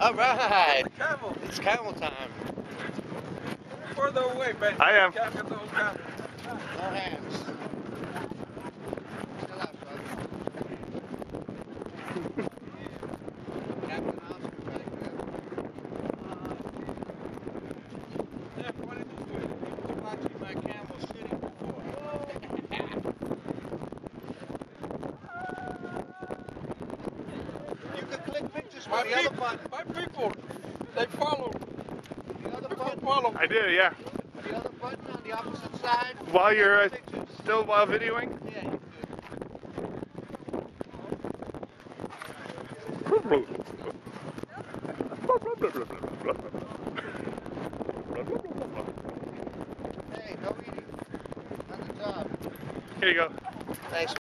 All right. Camel. It's camel time. Further away, Ben. I am. Can't get those camels. No hands. Still up, brother. Captain Oscar back there. Jeff, what did you do? He was watching my camel shitting before. You can click pictures with the other button. My people, they follow. The other People button. follow. I did, yeah. The other button on the opposite side. While you're Pictures. still while videoing. Yeah, you could. Hey, no eating. On the job. Here you go. Thanks.